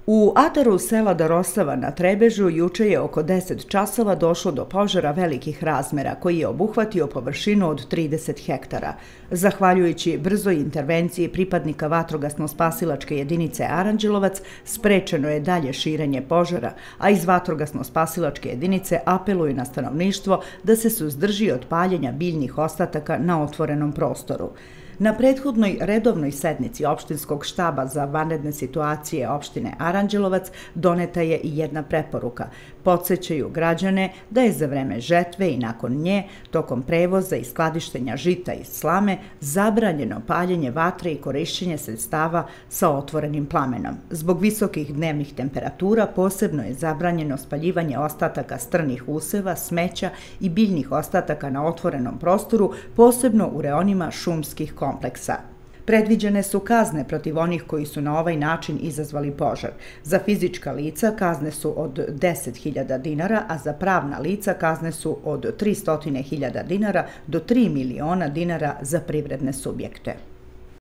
U ataru sela Dorosava na Trebežu juče je oko 10 časova došlo do požara velikih razmera koji je obuhvatio površinu od 30 hektara. Zahvaljujući brzoj intervenciji pripadnika vatrogasno-spasilačke jedinice Aranđelovac sprečeno je dalje širenje požara, a iz vatrogasno-spasilačke jedinice apeluju na stanovništvo da se suzdrži od paljenja biljnih ostataka na otvorenom prostoru. Na prethodnoj redovnoj sednici opštinskog štaba za vanredne situacije opštine Aranđelovac doneta je i jedna preporuka. Podsećaju građane da je za vreme žetve i nakon nje, tokom prevoza i skladištenja žita i slame, zabranjeno paljenje vatre i korišćenje sredstava sa otvorenim plamenom. Zbog visokih dnevnih temperatura posebno je zabranjeno spaljivanje ostataka strnih useva, smeća i biljnih ostataka na otvorenom prostoru, posebno u reonima šumskih kompleksa. Predviđene su kazne protiv onih koji su na ovaj način izazvali požar. Za fizička lica kazne su od 10.000 dinara, a za pravna lica kazne su od 300.000 dinara do 3 miliona dinara za privredne subjekte.